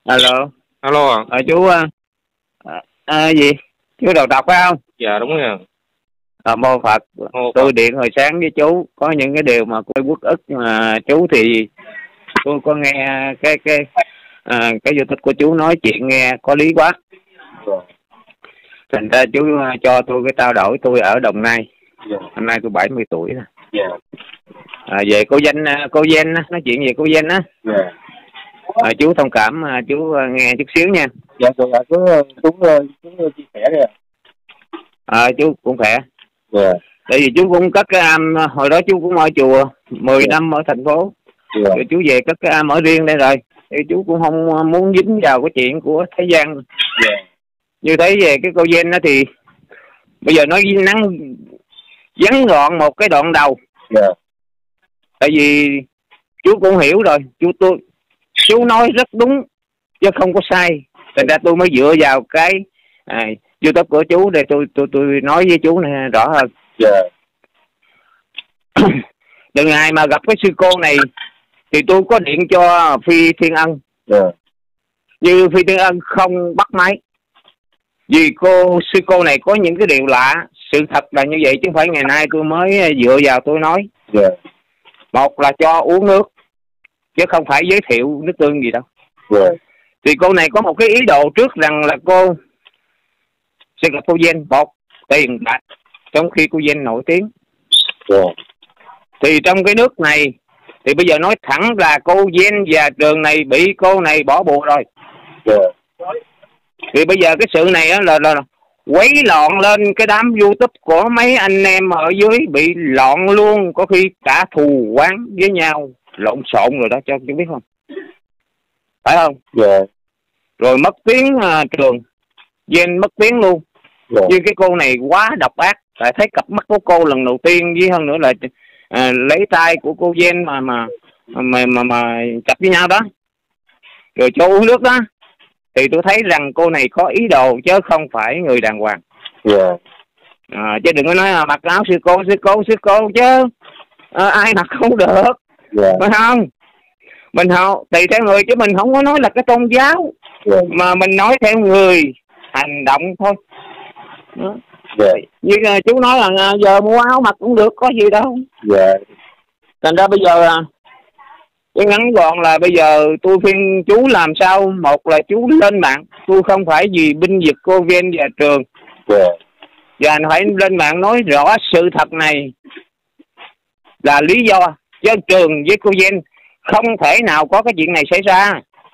Alo. Alo ạ. Chú gì? Chú đầu đọc phải không? Dạ đúng rồi. Mô Phật. Tôi điện hồi sáng với chú có những cái điều mà tôi uất ức mà chú thì tôi có nghe cái YouTube của chú nói chuyện nghe có lý quá. Thành ra chú cho tôi cái trao đổi. Tôi ở Đồng Nai. Hôm nay tôi 70 tuổi rồi. Về cô Danh nói chuyện về cô Danh á. Chú thông cảm, chú nghe chút xíu nha. Dạ chú chia sẻ đi ạ. Chú cũng khỏe. Tại vì chú cũng cất cái am, hồi đó chú cũng ở chùa 10 năm ở thành phố. Rồi chú về cất cái am ở riêng đây rồi. Thì chú cũng không muốn dính vào cái chuyện của thế gian. Như thấy về cái cô Jen đó thì bây giờ nói vắn gọn một cái đoạn đầu. Tại vì chú cũng hiểu rồi, chú nói rất đúng chứ không có sai. Thành ra tôi mới dựa vào cái YouTube của chú để tôi nói với chú này rõ hơn. Từ ngày mà gặp cái sư cô này thì tôi có điện cho Phi Thiên Ân. Như Phi Thiên Ân không bắt máy. Vì sư cô này có những cái điều lạ. Sự thật là như vậy chứ không phải ngày nay tôi mới dựa vào tôi nói. Một là cho uống nước chứ không phải giới thiệu nước tương gì đâu. Thì cô này có một cái ý đồ trước rằng là cô sẽ gặp cô Jen bột tiền bạc, trong khi cô Jen nổi tiếng. Thì trong cái nước này thì bây giờ nói thẳng là cô Jen và trường này bị cô này bỏ bùa rồi. Thì bây giờ cái sự này là quấy loạn lên cái đám YouTube của mấy anh em ở dưới, bị loạn luôn, có khi cả thù oán với nhau, lộn xộn rồi đó, cho chú biết không? Phải không? Rồi mất tiếng trường, Jen mất tiếng luôn. Nhưng cái cô này quá độc ác. Tại thấy cặp mắt của cô lần đầu tiên, với hơn nữa là lấy tay của cô Jen mà chập với nhau đó, rồi cho uống nước đó, thì tôi thấy rằng cô này có ý đồ chứ không phải người đàng hoàng. Chứ đừng có nói mặc áo sư cô chứ ai mặc không được. Phải không? Mình tùy theo người chứ mình không có nói là cái tôn giáo, mà mình nói theo người hành động thôi. Như chú nói là giờ mua áo mặc cũng được, có gì đâu. Thành ra bây giờ cái ngắn gọn là bây giờ tôi khuyên chú làm sao. Một là chú lên mạng, tôi không phải vì binh vực cô Jen và trường, và phải lên mạng nói rõ sự thật này là lý do, chứ trường với cô Jen không thể nào có cái chuyện này xảy ra.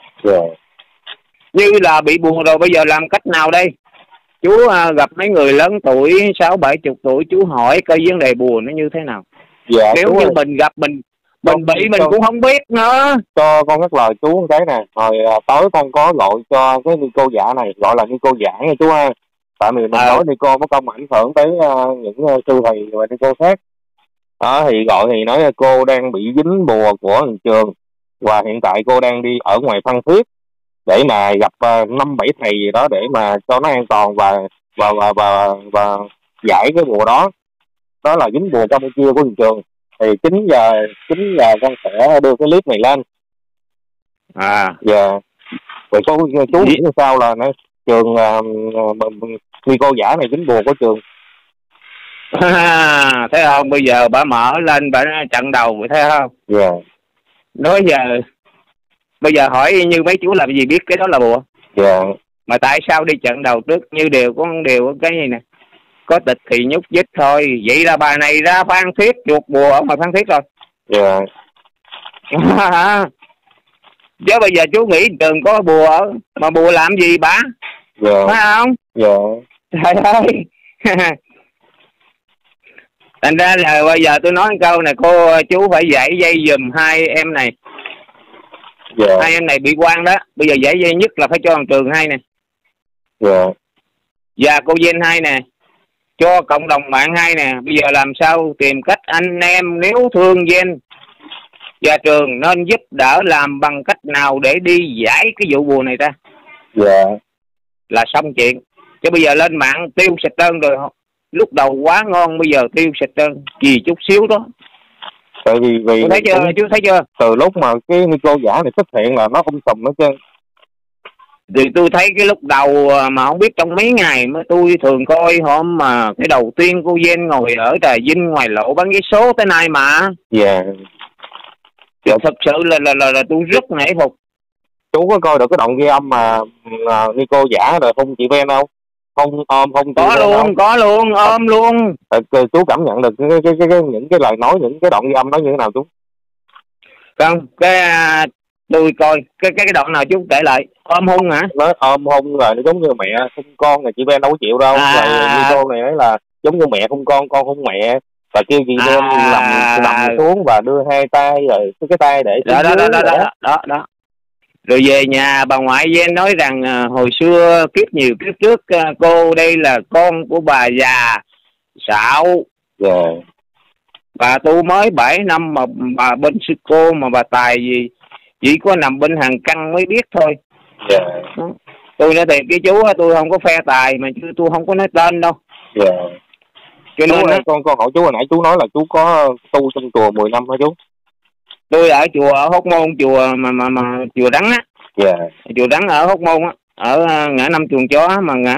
Như là bị buồn rồi, bây giờ làm cách nào đây? Chú gặp mấy người lớn tuổi 60-70 tuổi, chú hỏi coi vấn đề buồn nó như thế nào. Nếu như mình gặp mình bị mình cũng không biết nữa. Cho con nhắc lời chú một cái nè. Hồi tối con có gọi cho cái Nico giả này, gọi là Nico giả nha chú ha. Tại vì mình nói Nico có công ảnh hưởng tới những sư thầy và Nico khác. Đó thì gọi thì nói là cô đang bị dính bùa của hiện trường, và hiện tại cô đang đi ở ngoài Phan Thiết để mà gặp 5-7 thầy gì đó để mà cho nó an toàn và giải cái bùa đó. Đó là dính bùa Campuchia của hiện trường. Thì 9 giờ con sẽ đưa cái clip này lên. Rồi chú nghĩ sao là nó trường khi cô giả này dính bùa của trường. Thấy không? Bây giờ bà mở lên bà chặn đầu, thấy không? Nói bây giờ hỏi như mấy chú làm gì biết cái đó là bùa. Mà tại sao đi chặn đầu trước? Như có cái gì nè, có tịch thì nhúc nhích thôi. Vậy là bà này ra Phan Thiết chuột bùa ở ngoài Phan Thiết rồi. Chứ bây giờ chú nghĩ trường có bùa ở, mà bùa làm gì bà? Phải không? Trời ơi. Thành ra là bây giờ tôi nói một câu này, chú phải dạy dây giùm hai em này. Hai em này bị quan đó. Bây giờ dạy dây nhất là phải cho trường hai nè. Và cô Jen hai nè, cho cộng đồng mạng hai nè. Bây giờ làm sao tìm cách anh em nếu thương Jen và trường nên giúp đỡ làm bằng cách nào để đi giải cái vụ bùa này ta. Là xong chuyện. Chứ bây giờ lên mạng tiêu xịt trơn rồi. Lúc đầu quá ngon, bây giờ tiêu xịt trơn gì chút xíu đó. Tại vì thấy chưa, chú thấy chưa? Từ lúc mà cái Nico giả này xuất hiện là nó không sùm hết trơn. Thì tôi thấy cái lúc đầu mà không biết trong mấy ngày mà tôi thường coi hôm mà cái đầu tiên cô Ven ngồi ở Trà Vinh ngoài lộ bán vé số tới nay mà. Dạ. Thì thật sự là tôi rất nể phục. Chú có coi được cái đoạn ghi âm mà Nico giả rồi không chị Ven không? Không ôm không Có luôn, có luôn, ôm luôn. Chú cảm nhận được những cái lời nói, những cái đoạn ghi âm đó như thế nào chú? Không, tôi coi cái đoạn nào chú kể lại. Ôm hôn hả? Nó ôm hôn rồi nó giống như mẹ không con này, chị Ven đâu có chịu đâu. Rồi Nico này nói là giống như mẹ không con hôn mẹ, và kêu chị Ven nằm xuống và đưa hai tay rồi cái tay để đó. Rồi về nhà bà ngoại Ven nói rằng hồi xưa nhiều kiếp trước cô đây là con của bà già Sạo. Yeah. Bà tu mới 7 năm mà bà bên sư cô mà bà tài gì chỉ có nằm bên hàng căn mới biết thôi. Yeah. Tôi nói thiệt cái chú tôi không có phe tài mà tôi không có nói tên đâu. Yeah. Cho nên con hỏi chú hồi nãy chú nói là chú có tu trong chùa 10 năm hả chú? Tôi ở chùa ở Hóc Môn, chùa mà chùa Đắng á. Yeah. Chùa Đắng ở Hóc Môn á, ở ngã Năm Chuồng Chó mà ngã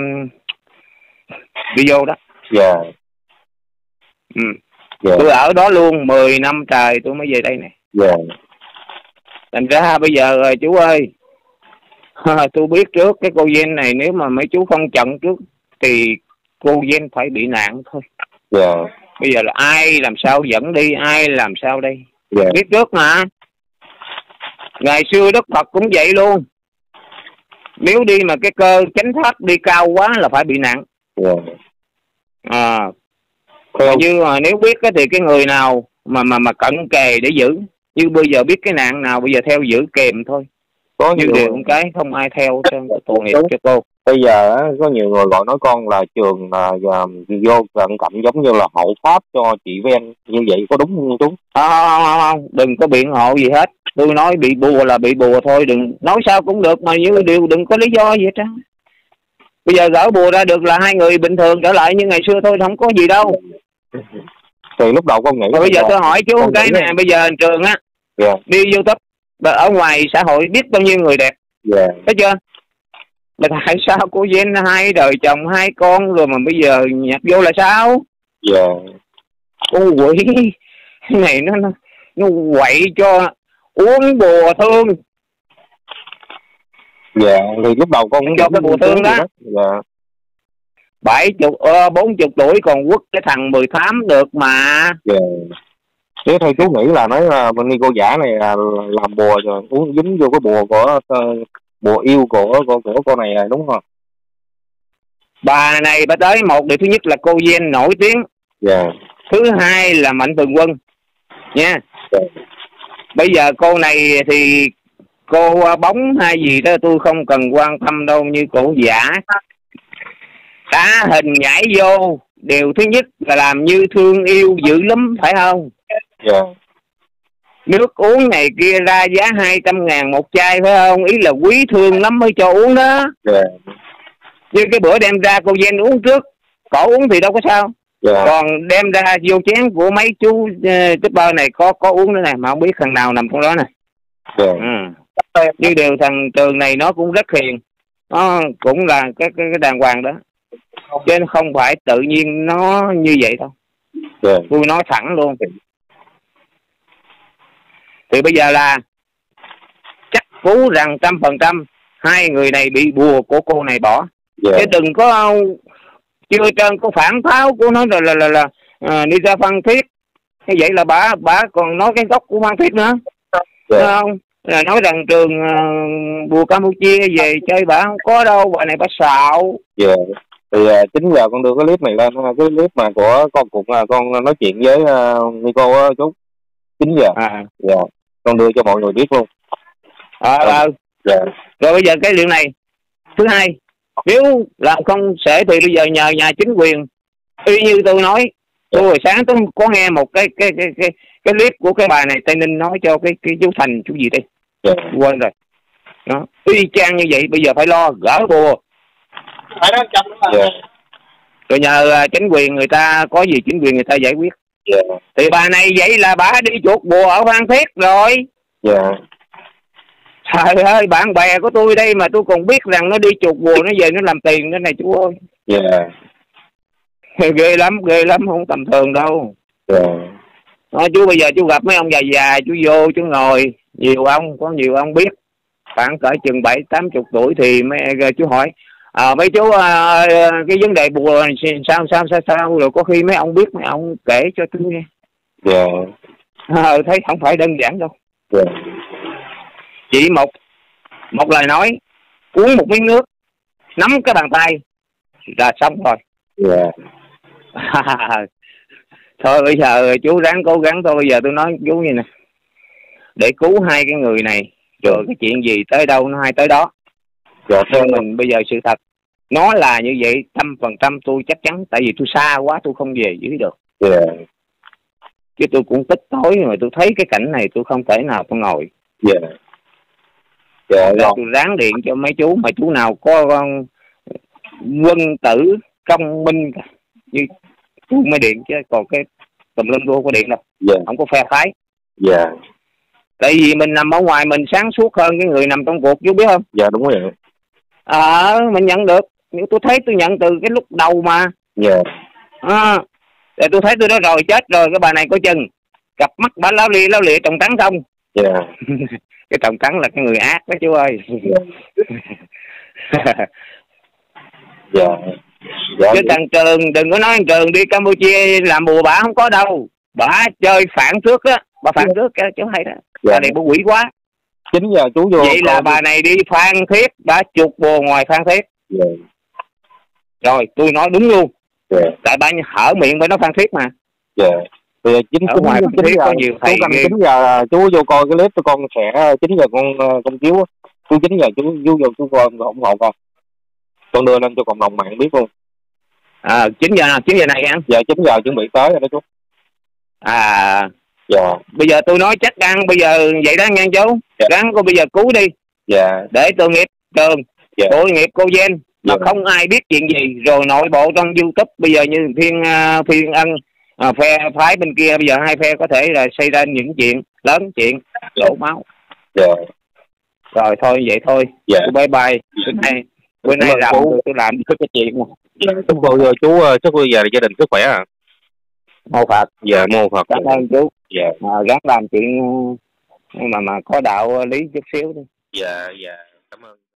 đi vô đó. Yeah. Yeah. Tôi ở đó luôn 10 năm trời tôi mới về đây nè. Yeah. Thành ra bây giờ chú ơi, tôi biết trước cái cô Ven này nếu mà mấy chú không chặn trước thì cô Ven phải bị nạn thôi. Yeah. Bây giờ là ai làm sao dẫn đi, ai làm sao đây? Yeah. Biết trước mà. Ngày xưa Đức Phật cũng vậy luôn. Nếu đi mà cái cơ chánh pháp đi cao quá là phải bị nạn. Yeah. Như mà nếu biết thì cái người nào mà cận kề để giữ. Như bây giờ biết cái nạn nào bây giờ theo giữ kèm thôi. Có như điều cái không ai theo tội nghiệp cho cô. Bây giờ có nhiều người gọi nói con là Trường vô cận cạnh giống như là hộ pháp cho chị Ven, như vậy có đúng không chú? Không, đừng có biện hộ gì hết. Tôi nói bị bùa là bị bùa thôi, đừng nói sao cũng được mà như điều đừng có lý do gì hết trơn. Bây giờ gỡ bùa ra được là hai người bình thường trở lại như ngày xưa thôi, không có gì đâu. Thì lúc đầu con nghĩ bây giờ tôi hỏi chú cái nè, bây giờ Trường á, đi YouTube ở ngoài xã hội biết bao nhiêu người đẹp, thấy chưa? Mà tại sao cô Ven hai đời chồng hai con rồi mà bây giờ nhập vô là sao? Ô quỷ, cái này nó quậy cho uống bùa thương. Thì lúc đầu con cũng cho cái bùa thương đó. 40 tuổi còn quất cái thằng 18 được mà. Thế thôi chú nghĩ là nói là bên cô giả này là làm bùa rồi uống dính vô cái bùa của bùa yêu của cô này đúng không? Bà này bà tới một điều thứ nhất là cô Ven nổi tiếng. Thứ hai là Mạnh Thường Quân nha. Bây giờ cô này thì cô bóng hay gì đó tôi không cần quan tâm đâu, như cổ giả cá hình nhảy vô, điều thứ nhất là làm như thương yêu dữ lắm phải không? Nước uống này kia ra giá 200.000 một chai phải không? Ý là quý thương lắm mới cho uống đó. Như cái bữa đem ra cô Ven uống trước, cổ uống thì đâu có sao. Còn đem ra vô chén của mấy chú shipper này có uống nữa này, mà không biết thằng nào nằm trong đó nè. Như điều thằng Trường này nó cũng rất hiền, nó cũng là cái đàng hoàng đó, chứ không phải tự nhiên nó như vậy đâu. Tôi nói thẳng luôn. Thì bây giờ là chắc cú rằng 100% hai người này bị bùa của cô này bỏ. Chứ đừng có chưa trơn có phản pháo của nó là đi ra Phan Thiết. Như vậy là bà còn nói cái gốc của Phan Thiết nữa. Đúng không? Là nói rằng Trường bùa Campuchia về chơi bà không có đâu, bà này bà xạo. Thì 9 giờ con đưa cái clip này lên, cái clip mà của con nói chuyện với Nico á chú. 9 giờ. Con đưa cho mọi người biết luôn. Rồi bây giờ cái điều này thứ hai, nếu làm không sẽ thì bây giờ nhờ nhà chính quyền, y như tôi nói. Tôi hồi sáng tôi có nghe một cái clip của cái bà này Tây Ninh nói cho cái chú Thành chú gì đây quên rồi đó, y chang như vậy. Bây giờ phải lo gỡ bùa, rồi nhờ chính quyền người ta, có gì chính quyền người ta giải quyết. Thì bà này vậy là bà đi chuột bùa ở Phan Thiết rồi. Trời ơi, bạn bè của tôi đây mà tôi còn biết rằng nó đi chuột bùa nó về nó làm tiền nữa này chú ơi. Dạ. Ghê lắm, không tầm thường đâu. Dạ. Nói chú bây giờ chú gặp mấy ông già già chú vô chú ngồi, có nhiều ông biết, khoảng cỡ chừng 70-80 tuổi thì chú hỏi mấy chú cái vấn đề bùa sao rồi có khi mấy ông biết mấy ông kể cho tôi nghe. Dạ. Thấy không phải đơn giản đâu. Dạ. Chỉ một lời nói, uống một miếng nước, nắm cái bàn tay là xong rồi. Dạ. Thôi bây giờ chú ráng cố gắng thôi. Bây giờ tôi nói chú như nè, để cứu hai cái người này rồi cái chuyện gì tới đâu nó hay tới đó. Dạ. Nhưng mình bây giờ sự thật nó là như vậy, 100% tôi chắc chắn, tại vì tôi xa quá tôi không về dưới được. Dạ. Chứ tôi cũng tức tối mà tôi thấy cái cảnh này tôi không thể nào tôi ngồi. Dạ. Dạ. Tôi ráng điện cho mấy chú mà chú nào có quân tử công minh như tôi mới điện, chứ còn cái tùm lum tôi không có điện đâu. Dạ. Không có phe phái. Dạ. Tại vì mình nằm ở ngoài mình sáng suốt hơn cái người nằm trong cuộc, chú biết không? Dạ đúng rồi. Mình nhận được. Nhưng tôi thấy tôi nhận từ cái lúc đầu mà. Dạ. Để tôi thấy tôi nói rồi, chết rồi cái bà này có chừng cặp mắt bà láo lịa trồng trắng không. Dạ. Cái trồng trắng là cái người ác đó chú ơi. Dạ. Dạ. Chứ thằng Trường, đừng có nói thằng Trường đi Campuchia làm bùa bả không có đâu. Bả chơi phản trước á, bà phản trước chứ hay đó. Dạ. Bà này bà quỷ quá. 9 giờ chú vô. Vậy là bà này đi Phan Thiết, bà chuột bùa ngoài Phan Thiết. Dạ. Rồi tôi nói đúng luôn. Dạ. Tại bà hở miệng bà nói Phan Thiết mà. Dạ. Bây giờ 9 ngoài Phan Thiết có nhiều thầy ghê. 9 giờ chú vô coi cái clip của con sẽ 9 giờ con chiếu. Chú 9 giờ chú vô chú coi ủng hộ con đưa lên cho cộng đồng mạng biết luôn. 9 giờ này anh? Dạ 9 giờ chuẩn bị tới rồi đó chú. Dạ. Bây giờ tôi nói chắc ăn bây giờ vậy đó nghe chú. Dạ. Ráng cô bây giờ cứu đi. Dạ. Để tội nghiệp Trường. Dạ. Tội nghiệp cô Jen. Mà không ai biết chuyện gì. Rồi nội bộ trong YouTube bây giờ như Phiên Ân, phe phái bên kia bây giờ hai phe có thể là xảy ra những chuyện lớn, chuyện đổ máu. Dạ. Rồi thôi vậy thôi. Dạ. Bye bye. Bữa nay làm tôi làm cái chuyện mà. Chúc chú chúc bây giờ gia đình sức khỏe à. Mô Phật. Dạ mô Phật. Cảm ơn chú. Dạ. Gắng làm chuyện mà có đạo lý chút xíu đi. Dạ. Dạ. Cảm ơn.